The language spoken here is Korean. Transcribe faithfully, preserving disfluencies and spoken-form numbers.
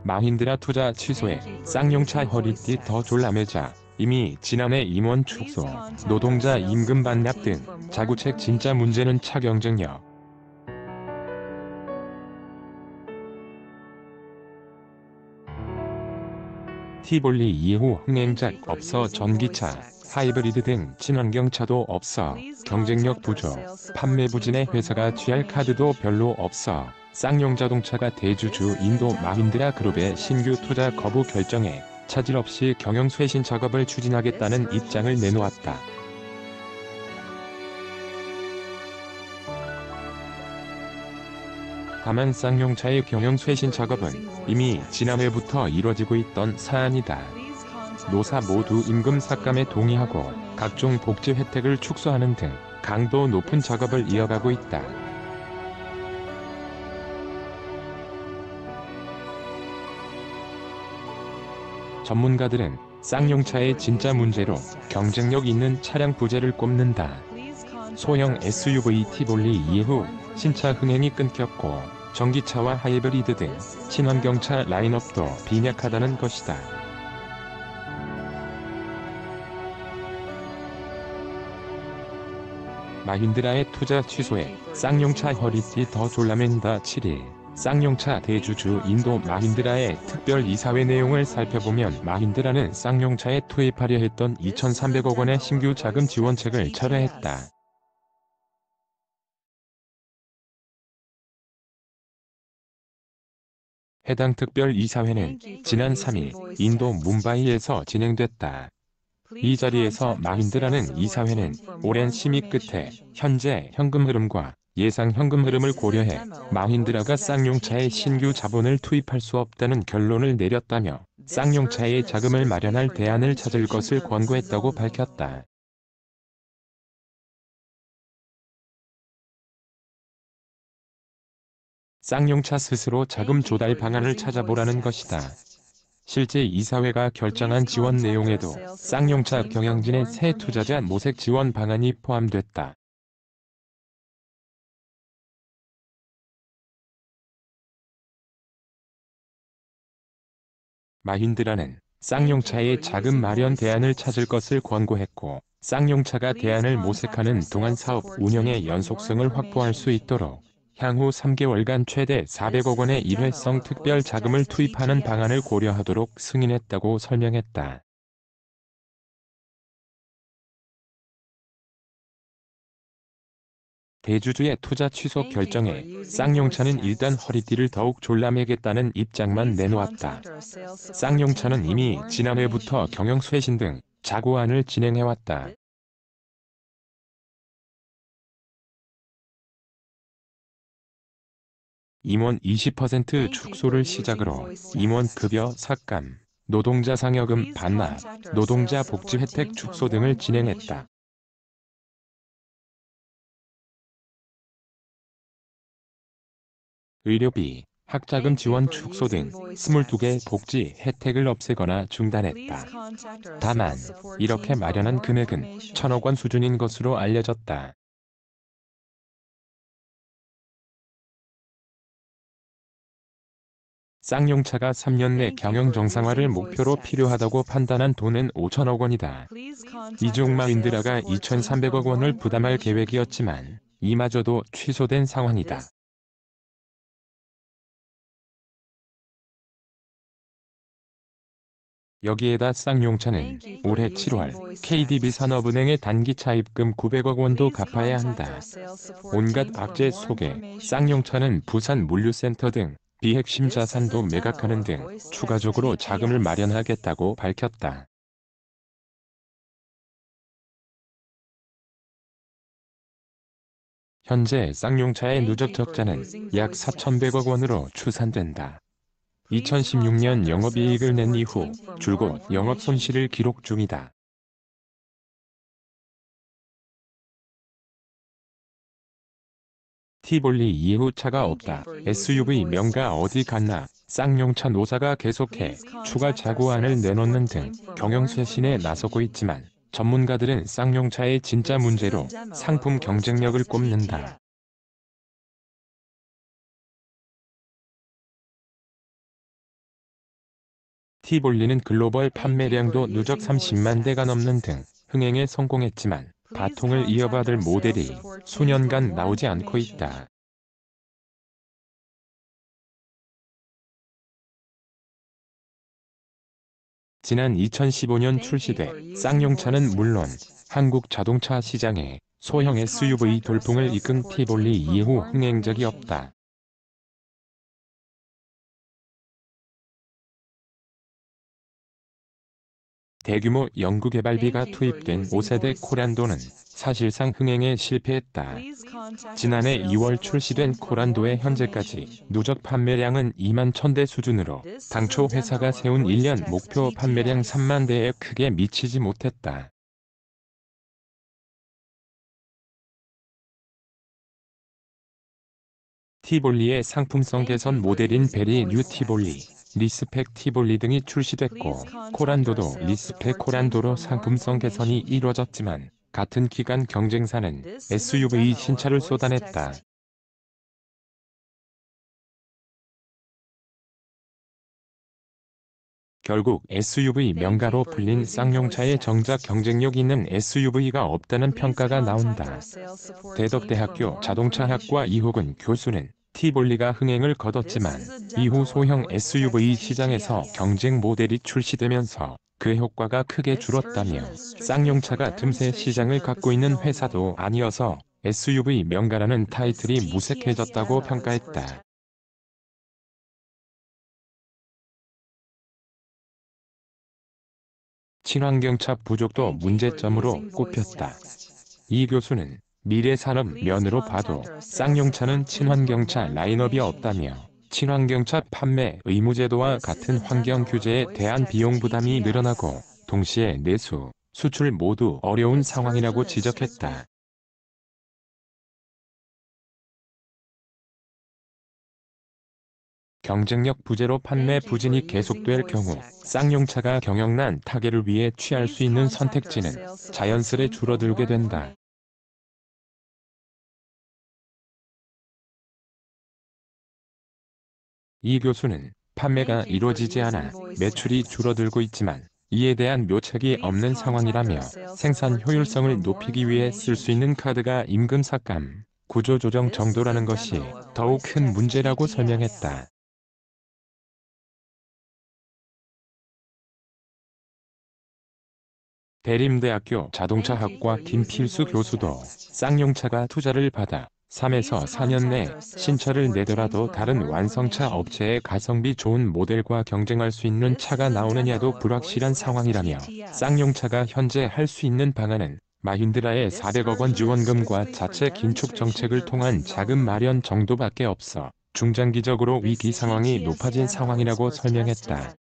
마힌드라 투자 취소에 쌍용차 허리띠 더 졸라매자. 이미 지난해 임원 축소, 노동자 임금 반납 등 자구책 진짜 문제는 차 경쟁력. 티볼리 이후 흥행작 없어. 전기차, 하이브리드 등 친환경차도 없어. 경쟁력 부족, 판매 부진의 회사가 취할 카드도 별로 없어. 쌍용자동차가 대주주 인도 마힌드라 그룹의 신규 투자 거부 결정에 차질 없이 경영 쇄신 작업을 추진하겠다는 입장을 내놓았다. 다만 쌍용차의 경영 쇄신 작업은 이미 지난해부터 이뤄지고 있던 사안이다. 노사 모두 임금 삭감에 동의하고 각종 복지 혜택을 축소하는 등 강도 높은 작업을 이어가고 있다. 전문가들은 쌍용차의 진짜 문제로 경쟁력 있는 차량 부재를 꼽는다. 소형 에스유브이 티볼리 이후 신차 흥행이 끊겼고 전기차와 하이브리드 등 친환경차 라인업도 빈약하다는 것이다. 마힌드라의 투자 취소에 쌍용차 허리띠 더 졸라맨다. 칠 일 쌍용차 대주주 인도 마힌드라의 특별 이사회 내용을 살펴보면 마힌드라는 쌍용차에 투입하려 했던 이천삼백억 원의 신규 자금 지원책을 철회했다. 해당 특별 이사회는 지난 삼 일 인도 뭄바이에서 진행됐다. 이 자리에서 마힌드라는 이사회는 오랜 심의 끝에 현재 현금 흐름과 예상 현금 흐름을 고려해 마힌드라가 쌍용차에 신규 자본을 투입할 수 없다는 결론을 내렸다며 쌍용차에 자금을 마련할 대안을 찾을 것을 권고했다고 밝혔다. 쌍용차 스스로 자금 조달 방안을 찾아보라는 것이다. 실제 이사회가 결정한 지원 내용에도 쌍용차 경영진의 새 투자자 모색 지원 방안이 포함됐다. 마힌드라는 쌍용차의 자금 마련 대안을 찾을 것을 권고했고, 쌍용차가 대안을 모색하는 동안 사업 운영의 연속성을 확보할 수 있도록 향후 삼 개월간 최대 사백억 원의 일회성 특별 자금을 투입하는 방안을 고려하도록 승인했다고 설명했다. 대주주의 투자 취소 결정에 쌍용차는 일단 허리띠를 더욱 졸라매겠다는 입장만 내놓았다. 쌍용차는 이미 지난해부터 경영 쇄신 등 자구안을 진행해왔다. 임원 이십 퍼센트 축소를 시작으로 임원급여 삭감, 노동자 상여금 반납, 노동자 복지 혜택 축소 등을 진행했다. 의료비, 학자금 지원 축소 등 스물두 개 복지 혜택을 없애거나 중단했다. 다만 이렇게 마련한 금액은 천억 원 수준인 것으로 알려졌다. 쌍용차가 삼 년 내 경영 정상화를 목표로 필요하다고 판단한 돈은 오천억 원이다. 이 중 마힌드라가 이천삼백억 원을 부담할 계획이었지만 이마저도 취소된 상황이다. 여기에다 쌍용차는 올해 칠월 케이디비산업은행의 단기 차입금 구백억 원도 갚아야 한다. 온갖 악재 속에 쌍용차는 부산 물류센터 등 비핵심 자산도 매각하는 등 추가적으로 자금을 마련하겠다고 밝혔다. 현재 쌍용차의 누적 적자는 약 사천백억 원으로 추산된다. 이천십육 년 영업이익을 낸 이후 줄곧 영업 손실을 기록 중이다. 티볼리 이후 차가 없다. 에스유브이 명가 어디 갔나? 쌍용차 노사가 계속해 추가 자구안을 내놓는 등 경영 쇄신에 나서고 있지만 전문가들은 쌍용차의 진짜 문제로 상품 경쟁력을 꼽는다. 티볼리는 글로벌 판매량도 누적 삼십만 대가 넘는 등 흥행에 성공했지만 바통을 이어받을 모델이 수년간 나오지 않고 있다. 지난 이천십오 년 출시돼 쌍용차는 물론 한국 자동차 시장에 소형 에스유브이 돌풍을 이끈 티볼리 이후 흥행적이 없다. 대규모 연구개발비가 투입된 오 세대 코란도는 사실상 흥행에 실패했다. 지난해 이월 출시된 코란도의 현재까지 누적 판매량은 이만 천 대 수준으로 당초 회사가 세운 일 년 목표 판매량 삼만 대에 크게 미치지 못했다. 티볼리의 상품성 개선 모델인 베리 뉴 티볼리, 리스펙 티볼리 등이 출시됐고 코란도도 리스펙 코란도로 상품성 개선이 이뤄졌지만 같은 기간 경쟁사는 에스유브이 신차를 쏟아냈다. 결국 에스유브이 명가로 불린 쌍용차에 정작 경쟁력 있는 에스유브이가 없다는 평가가 나온다. 대덕대학교 자동차학과 이호근 교수는 티볼리가 흥행을 거뒀지만 이후 소형 에스유브이 시장에서 경쟁 모델이 출시되면서 그 효과가 크게 줄었다며 쌍용차가 틈새 시장을 갖고 있는 회사도 아니어서 에스유브이 명가라는 타이틀이 무색해졌다고 평가했다. 친환경차 부족도 문제점으로 꼽혔다. 이 교수는 미래 산업 면으로 봐도 쌍용차는 친환경차 라인업이 없다며 친환경차 판매 의무제도와 같은 환경 규제에 대한 비용 부담이 늘어나고 동시에 내수, 수출 모두 어려운 상황이라고 지적했다. 경쟁력 부재로 판매 부진이 계속될 경우 쌍용차가 경영난 타개를 위해 취할 수 있는 선택지는 자연스레 줄어들게 된다. 이 교수는 판매가 이루어지지 않아 매출이 줄어들고 있지만 이에 대한 묘책이 없는 상황이라며 생산 효율성을 높이기 위해 쓸 수 있는 카드가 임금 삭감, 구조조정 정도라는 것이 더욱 큰 문제라고 설명했다. 대림대학교 자동차학과 김필수 교수도 쌍용차가 투자를 받아 삼에서 사 년 내 신차를 내더라도 다른 완성차 업체의 가성비 좋은 모델과 경쟁할 수 있는 차가 나오느냐도 불확실한 상황이라며 쌍용차가 현재 할 수 있는 방안은 마힌드라의 사백억 원 지원금과 자체 긴축 정책을 통한 자금 마련 정도밖에 없어 중장기적으로 위기 상황이 높아진 상황이라고 설명했다.